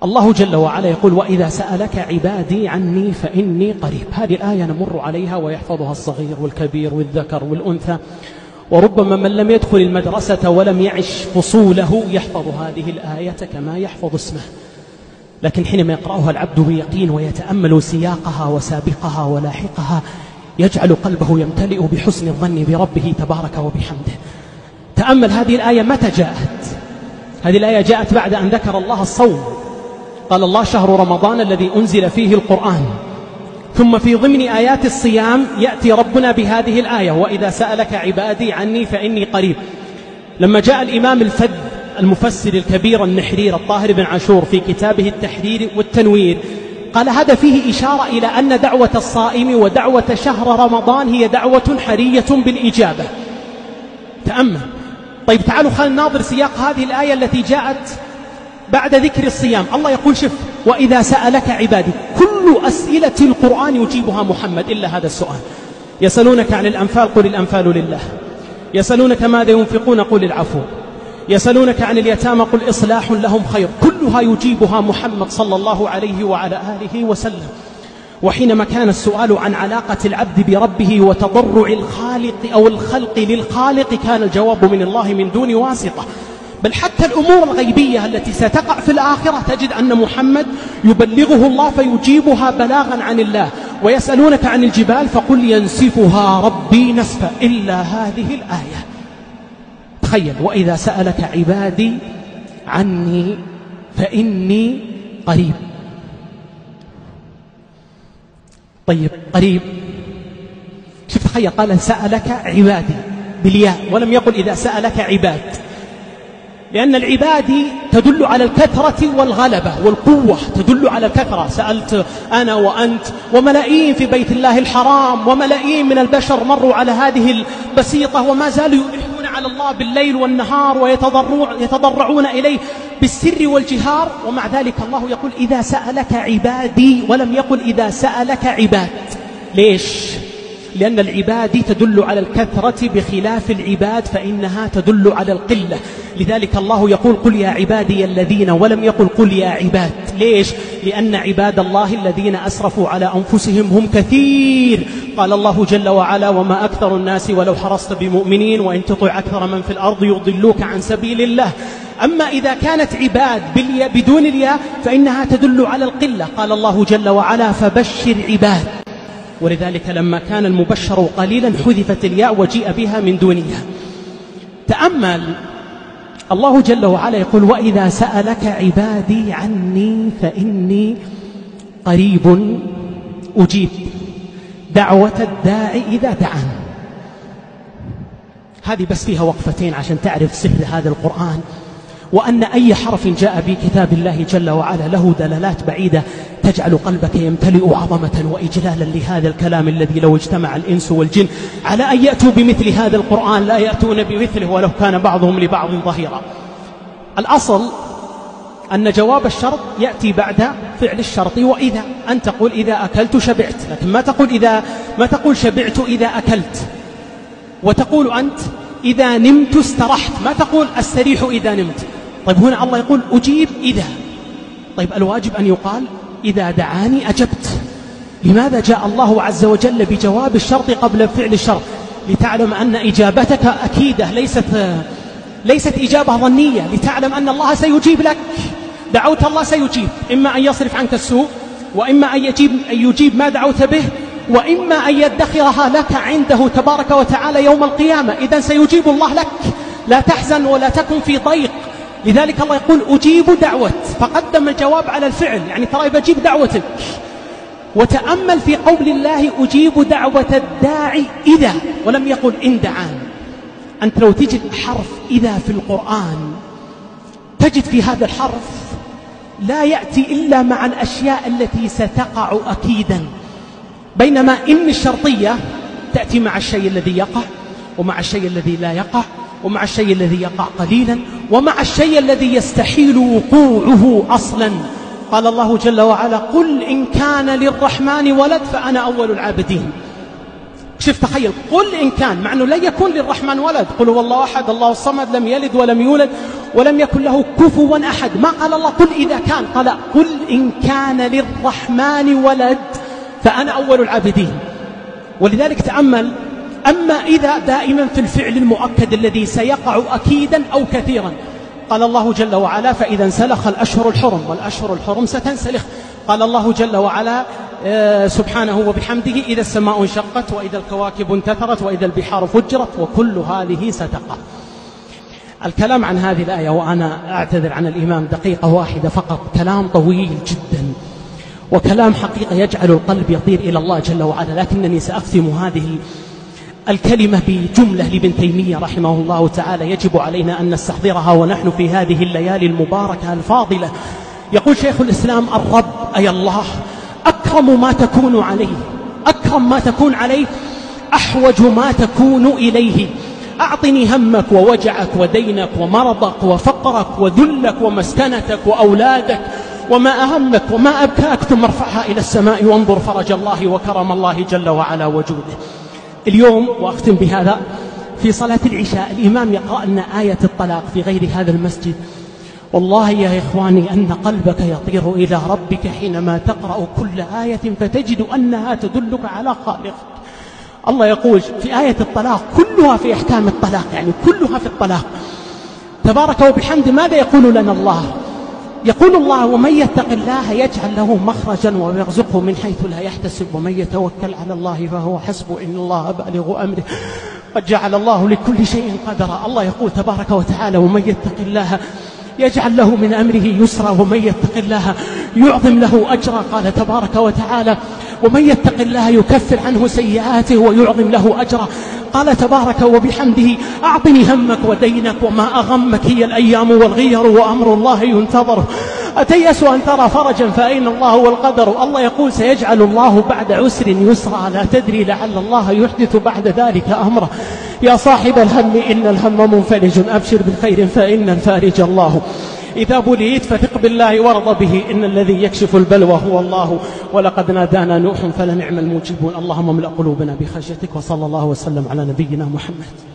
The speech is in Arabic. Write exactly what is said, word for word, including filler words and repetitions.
الله جل وعلا يقول وإذا سألك عبادي عني فإني قريب. هذه الآية نمر عليها ويحفظها الصغير والكبير والذكر والأنثى، وربما من لم يدخل المدرسة ولم يعش فصوله يحفظ هذه الآية كما يحفظ اسمه، لكن حينما يقرأها العبد بيقين ويتأمل سياقها وسابقها ولاحقها يجعل قلبه يمتلئ بحسن الظن بربه تبارك وبحمده. تأمل هذه الآية متى جاءت؟ هذه الآية جاءت بعد أن ذكر الله الصوم، قال الله شهر رمضان الذي أنزل فيه القرآن، ثم في ضمن آيات الصيام يأتي ربنا بهذه الآية وإذا سألك عبادي عني فإني قريب. لما جاء الإمام الفذ المفسر الكبير النحرير الطاهر بن عاشور في كتابه التحرير والتنوير قال هذا فيه إشارة إلى أن دعوة الصائم ودعوة شهر رمضان هي دعوة حرية بالإجابة. تأمل. طيب تعالوا خلينا نناظر سياق هذه الآية التي جاءت بعد ذكر الصيام. الله يقول شف وإذا سألك عبادي، كل أسئلة القرآن يجيبها محمد إلا هذا السؤال. يسألونك عن الأنفال قل الأنفال لله، يسألونك ماذا ينفقون قل العفو، يسألونك عن اليتامى قل إصلاح لهم خير، كلها يجيبها محمد صلى الله عليه وعلى آله وسلم. وحينما كان السؤال عن علاقة العبد بربه وتضرع الخالق أو الخلق للخالق كان الجواب من الله من دون واسطة. بل حتى الأمور الغيبية التي ستقع في الآخرة تجد أن محمد يبلغه الله فيجيبها بلاغا عن الله. ويسألونك عن الجبال فقل ينسفها ربي نسفا، إلا هذه الآية. تخيل وإذا سألك عبادي عني فإني قريب. طيب قريب، شوف تخيل قال سألك عبادي بالياء ولم يقل إذا سألك عباد، لأن العباد تدل على الكثرة والغلبة والقوة، تدل على الكثرة. سألت أنا وأنت وملايين في بيت الله الحرام، وملايين من البشر مروا على هذه البسيطة وما زالوا يلحون على الله بالليل والنهار ويتضرعون إليه بالسر والجهار، ومع ذلك الله يقول إذا سألك عبادي ولم يقل إذا سألك عباد. ليش؟ لأن العباد تدل على الكثرة بخلاف العباد فإنها تدل على القلة. لذلك الله يقول قل يا عبادي الذين ولم يقل قل يا عباد. ليش؟ لأن عباد الله الذين أسرفوا على أنفسهم هم كثير. قال الله جل وعلا وما أكثر الناس ولو حرصت بمؤمنين وإن تطع أكثر من في الأرض يضلوك عن سبيل الله. أما إذا كانت عباد بالياء بدون الياء فإنها تدل على القلة. قال الله جل وعلا فبشر عباد، ولذلك لما كان المبشر قليلا حذفت الياء وجيء بها من دونها. تأمل الله جل وعلا يقول وإذا سألك عبادي عني فإني قريب أجيب دعوة الداعي إذا دعان. هذه بس فيها وقفتين عشان تعرف سر هذا القرآن، وأن أي حرف جاء بكتاب الله جل وعلا له دلالات بعيدة تجعل قلبك يمتلئ عظمة وإجلالا لهذا الكلام الذي لو اجتمع الإنس والجن على أن يأتوا بمثل هذا القرآن لا يأتون بمثله ولو كان بعضهم لبعض ظهيرا. الأصل أن جواب الشرط يأتي بعد فعل الشرط. وإذا أن تقول إذا أكلت شبعت، لكن ما تقول إذا ما تقول شبعت إذا أكلت. وتقول أنت إذا نمت استرحت، ما تقول استريح إذا نمت. طيب هنا الله يقول أجيب إذا. طيب الواجب أن يقال إذا دعاني أجبت. لماذا جاء الله عز وجل بجواب الشرط قبل فعل الشرط؟ لتعلم أن إجابتك أكيدة ليست ليست إجابة ظنية، لتعلم أن الله سيجيب لك. دعوت الله سيجيب، إما أن يصرف عنك السوء، وإما أن يجيب, أن يجيب ما دعوت به، وإما أن يدخرها لك عنده تبارك وتعالى يوم القيامة. إذن سيجيب الله لك، لا تحزن ولا تكن في ضيق. لذلك الله يقول أجيب دعوة، فقدم الجواب على الفعل، يعني ترى بجيب دعوتك. وتأمل في قول الله أجيب دعوة الداعي إذا، ولم يقل إن دعان. أنت لو تجد حرف إذا في القرآن تجد في هذا الحرف لا يأتي إلا مع الأشياء التي ستقع أكيدا، بينما إن الشرطية تأتي مع الشيء الذي يقع، ومع الشيء الذي لا يقع، ومع الشيء الذي يقع قليلا، ومع الشيء الذي يستحيل وقوعه أصلا. قال الله جل وعلا قل إن كان للرحمن ولد فأنا أول العابدين. شوف تخيل قل إن كان، مع أنه لا يكون للرحمن ولد. قل هو الله أحد الله الصمد لم يلد ولم يولد ولم يكن له كفوا أحد. ما قال الله قل إذا كان، قال قل إن كان للرحمن ولد فأنا أول العابدين. ولذلك تأمل، أما إذا دائما في الفعل المؤكد الذي سيقع أكيدا أو كثيرا. قال الله جل وعلا فإذا انسلخ الأشهر الحرم، والأشهر الحرم ستنسلخ. قال الله جل وعلا سبحانه وبحمده إذا السماء انشقت وإذا الكواكب انتثرت وإذا البحار فجرت وكل هذه ستقع. الكلام عن هذه الآية، وأنا أعتذر عن الإمام دقيقة واحدة فقط، كلام طويل جدا وكلام حقيقة يجعل القلب يطير إلى الله جل وعلا، لكنني سأختم هذه الكلمة بجملة لابن تيمية رحمه الله تعالى يجب علينا أن نستحضرها ونحن في هذه الليالي المباركة الفاضلة. يقول شيخ الإسلام الرب أي الله أكرم ما تكون عليه، أكرم ما تكون عليه أحوج ما تكون إليه. أعطني همك ووجعك ودينك ومرضك وفقرك وذلك ومسكنتك وأولادك وما أهمك وما أبكاك، ثم ارفعها إلى السماء وانظر فرج الله وكرم الله جل وعلا وجوده. اليوم وأختم بهذا، في صلاة العشاء الإمام يقرأ لنا آية الطلاق في غير هذا المسجد. والله يا إخواني أن قلبك يطير إلى ربك حينما تقرأ كل آية فتجد أنها تدلك على خالقك. الله يقول في آية الطلاق كلها في أحكام الطلاق، يعني كلها في الطلاق تبارك وبحمده. ماذا يقول لنا الله؟ يقول الله ومن يتق الله يجعل له مخرجا ويرزقه من حيث لا يحتسب ومن يتوكل على الله فهو حسبه إن الله بالغ أمره قد جعل الله لكل شيء قدرا. الله يقول تبارك وتعالى ومن يتق الله يجعل له من أمره يسرا ومن يتق الله يعظم له أجرا. قال تبارك وتعالى ومن يتق الله يكفر عنه سيئاته ويعظم له أجرا. قال تبارك وبحمده أعطني همك ودينك وما أغمك هي الأيام والغير وأمر الله ينتظر أتيأس أن ترى فرجا فأين الله والقدر. الله يقول سيجعل الله بعد عسر يسرا لا تدري لعل الله يحدث بعد ذلك أمرا. يا صاحب الهم إن الهم منفرج أبشر بالخير فإن الفارج الله. إذا بليت فثق بالله وارض به إن الذي يكشف البلوى هو الله ولقد نادانا نوح فلنعم المجيبون. اللهم املأ قلوبنا بخشيتك وصلى الله وسلم على نبينا محمد.